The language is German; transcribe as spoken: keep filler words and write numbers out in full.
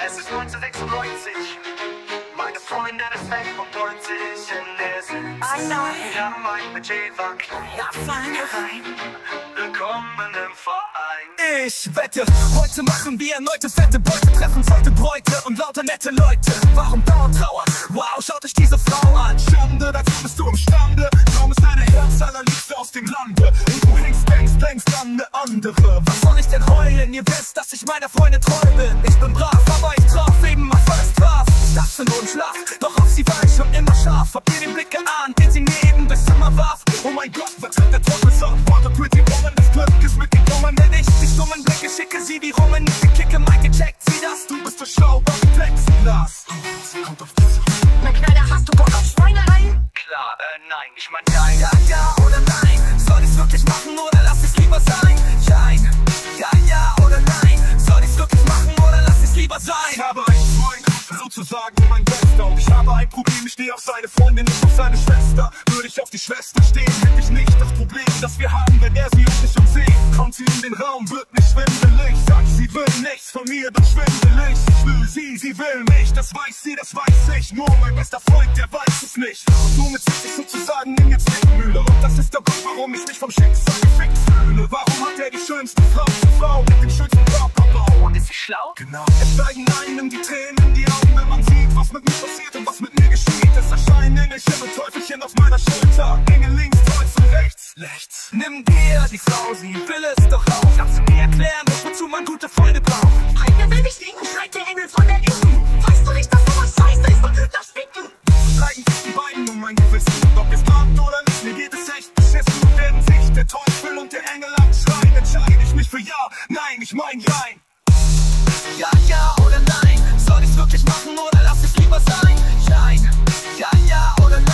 Es ist neunzehnhundertsechsundneunzig. Meine Freundin ist weg und neunzig und wir sind ein. Ja, mein Budget war klein. Ja, fein, rein. Willkommen im Verein. Ich wette, heute machen wir erneute fette Beute, treffen heute Bräute und lauter nette Leute. Warum dauert Trauer? Wow, schaut euch diese Frau an. Schande, dazu bist du imstande. Kaum ist deine Herz allerliebste aus dem Lande. Und du hängst längst, längst an eine andere. Was soll ich denn heulen? Ihr wisst, dass ich meiner Freunde treu bin. Ich bin brav, aber ich traf eben mal first drauf. Das in und schlaf, doch auf sie war ich schon immer scharf. Hab ihr den Blick geahnt, den sie neben das Zimmer warf. Oh mein Gott, vertritt der Teufel so. What a pretty woman, das Glück ist mitgekommen. Wenn ich die dummen Blicke schicke, sie wie Rummen. Ich kicke, Mike, checkt sie das. Du bist so schlau, aber Plexiglas. Sie kommt auf dich. Mein Kleider, hast du Bock auf Schweinereien? Klar, äh, nein, ich mein nein. Ja, ja oder nein? Soll ich's wirklich machen oder lass es lieber sein? Schein. Ja, ja oder nein? Soll ich's wirklich machen oder lass es lieber sein? Ich habe einen Freund, sozusagen mein Bester. Und ich habe ein Problem, ich stehe auf seine Freundin, nicht auf seine Schwester. Würde ich auf die Schwester stehen, hätte ich nicht das Problem, das wir haben, wenn er sie uns nicht umsieht. Kommt sie in den Raum, wird nicht schwindelig. Sagt, sie will nichts von mir, doch schwindelig. Ich will sie, sie will mich, das weiß sie, das weiß ich. Nur mein bester Freund, der weiß es nicht. Somit sitze ich sozusagen in der Zwickmühle. Und das ist der Grund, warum ich mich vom Schicksal gefickt fühle. Warum hat er die schönste Frau zur Frau mit dem schönsten Körperbau? Und ist sie schlau? Genau. Es steigen einem die Tränen in die Augen, wenn man sieht, was mit mir passiert und was mit mir geschieht. Es erscheinen Engelchen und Teufelchen auf meiner Schulter. Engel links, Teufel rechts, rechts. Nimm dir die Frau, sie will es doch auch. Kannst du mir erklären, wozu man gute Freunde braucht? Einer will dich liegen, schreit der Engel von der Ecken. Weißt du nicht, dass sowas heißt, da ist doch das Ficken. Streiten sich die beiden um mein Gewissen. Ob es klappt oder nicht, mir geht es echt beschissen. Werden sich der Teufel und der Engel anschreien, entscheide ich mich für ja, nein, ich mein Jein. Ja, ja oder nein? Soll ich's wirklich machen oder lass es lieber sein? Schein. Ja, ja oder nein?